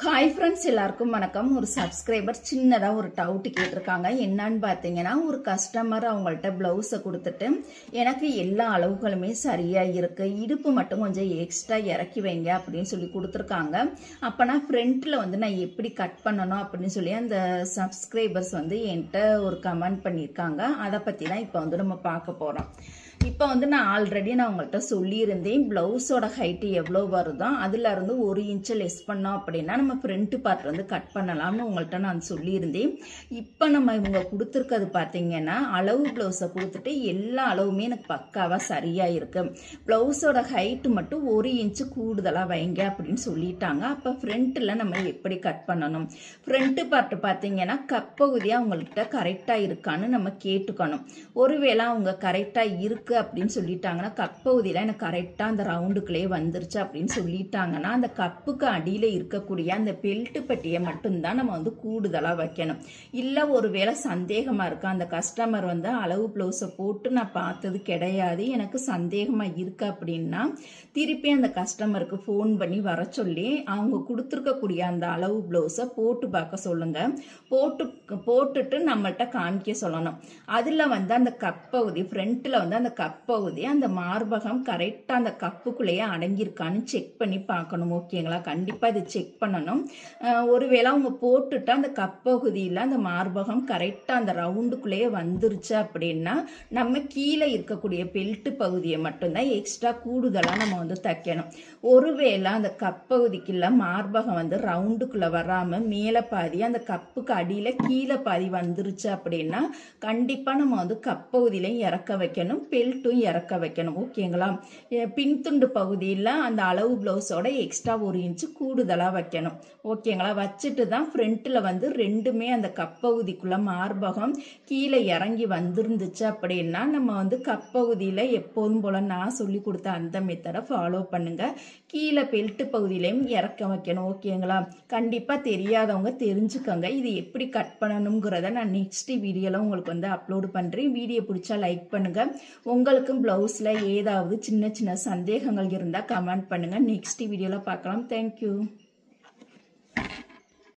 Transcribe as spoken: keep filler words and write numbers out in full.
Hi friends, எல்லாருக்கும் வணக்கம். ஒரு சப்ஸ்கிரைபர் சின்னதாக ஒரு டவுட் கேட்டிருக்காங்க. என்னன்னு பார்த்தீங்கன்னா, ஒரு கஸ்டமர் அவங்கள்ட்ட ப்ளவுஸை கொடுத்துட்டு எனக்கு எல்லா அளவுகளுமே சரியாக இருக்குது, இடுப்பு மட்டும் கொஞ்சம் எக்ஸ்ட்ரா இறக்கி வைங்க அப்படின்னு சொல்லி கொடுத்துருக்காங்க. அப்போனா ஃப்ரண்ட்டில் வந்து நான் எப்படி கட் பண்ணணும் அப்படின்னு சொல்லி அந்த சப்ஸ்கிரைபர்ஸ் வந்து என்கிட்ட ஒரு கமெண்ட் பண்ணியிருக்காங்க. அதை பற்றி தான் இப்போ வந்து நம்ம பார்க்க போகிறோம். இப்போ வந்து நான் ஆல்ரெடி நான் உங்கள்கிட்ட சொல்லியிருந்தேன், ப்ளவுஸோட ஹைட்டு எவ்வளோ வருதோ அதுல இருந்து ஒரு இன்ச்சு லெஸ் பண்ணோம் அப்படின்னா நம்ம ஃப்ரண்ட் பார்ட் வந்து கட் பண்ணலாம்னு உங்கள்கிட்ட நான் சொல்லியிருந்தேன். இப்போ நம்ம இவங்க கொடுத்துருக்கிறது பார்த்தீங்கன்னா, அளவு ப்ளவுஸை கொடுத்துட்டு எல்லா அளவுமே எனக்கு பக்காவாக சரியாக இருக்கு, ப்ளவுஸோட ஹைட்டு மட்டும் ஒரு இன்ச்சு கூடுதலாக வைங்க அப்படின்னு சொல்லிட்டாங்க. அப்போ ஃப்ரண்ட்டில் நம்ம எப்படி கட் பண்ணணும், ஃப்ரண்ட்டு பார்ட் பார்த்தீங்கன்னா கப்பகுதியாக அவங்கள்ட்ட கரெக்டாக இருக்கான்னு நம்ம கேட்டுக்கணும். ஒருவேளை அவங்க கரெக்டாக இருக்கு அப்படின்னு சொல்லிட்டாங்கன்னா, கப்பகுதியில எனக்கு கரெக்டா அந்த ரவுண்டுக்குள்ளே வந்துருச்சு அப்படின்னு சொல்லிட்டாங்கன்னா, அந்த கப்புக்கு அடியில இருக்கக்கூடிய அந்த பெல்ட் பட்டியை மட்டும்தான் நம்ம வந்து கூடுதலா வைக்கணும். இல்ல ஒருவேளை சந்தேகமா இருக்கு, அந்த கஸ்டமர் வந்து அளவு பிளவுஸை போட்டு நான் பார்த்தது கிடையாது, எனக்கு சந்தேகமா இருக்கு அப்படின்னா திருப்பி அந்த கஸ்டமருக்கு ஃபோன் பண்ணி வர சொல்லி அவங்க கொடுத்துருக்கக்கூடிய அந்த அளவு பிளவுஸை போட்டு பார்க்க சொல்லுங்க. போட்டு போட்டுட்டு நம்மள்ட்ட காமிக்க சொல்லணும். அதுல வந்து அந்த கப்பகுதி ஃப்ரண்ட்ல வந்து அந்த கப்பகுதி அந்த மார்பகம் கரெக்டா அந்த கப்புக்குள்ளேயே அடங்கியிருக்கான்னு செக் பண்ணி பார்க்கணும். ஓகேங்களா? கண்டிப்பா இது செக் பண்ணணும். ஒருவேளை அவங்க போட்டுட்டு அந்த கப்பகுதியில அந்த மார்பகம் கரெக்டா அந்த ரவுண்டுக்குள்ளேயே வந்துருச்சு அப்படின்னா நம்ம கீழே இருக்கக்கூடிய பெல்ட் பகுதியை மட்டும்தான் எக்ஸ்ட்ரா கூடுதலா நம்ம வந்து தைக்கணும். ஒருவேளை அந்த கப்பகுதிக்குள்ள மார்பகம் வந்து ரவுண்டுக்குள்ள வராம மேல பாதி அந்த கப்புக்கு அடியில கீழே பாதி வந்துருச்சு அப்படின்னா கண்டிப்பா நம்ம வந்து கப்பகுதியில இறக்க வைக்கணும், பெல்ட்டும் இறக்க வைக்கணும். ஓகேங்களா? பின்துண்டு பகுதியில் அந்த அளவு பிளவுஸோட எக்ஸ்ட்ரா ஒரு இன்ச்சு கூடுதலா வைக்கணும். ஓகேங்களா? வச்சுட்டு தான் ஃப்ரண்ட்ல வந்து ரெண்டுமே அந்த கப்பகுதிக்குள்ள மார்பகம் கீழே இறங்கி வந்துருந்துச்சு அப்படின்னா நம்ம வந்து கப்பகுதியில எப்போதும் போல நான் சொல்லி கொடுத்த அந்த மெத்தடை ஃபாலோ பண்ணுங்க. கீழே பெல்ட் பகுதியிலையும் இறக்க வைக்கணும். ஓகேங்களா? கண்டிப்பா தெரியாதவங்க தெரிஞ்சுக்கோங்க. இது எப்படி கட் பண்ணணுங்கிறத நான் நெக்ஸ்ட் வீடியோல உங்களுக்கு வந்து அப்லோடு பண்றேன். வீடியோ பிடிச்சா லைக் பண்ணுங்க. உங்களுக்கும் பிளவுஸ்ல ஏதாவது சின்ன சின்ன சந்தேகங்கள் இருந்தா கமெண்ட் பண்ணுங்க. நெக்ஸ்ட் வீடியோல பார்க்கலாம். தேங்க்யூ.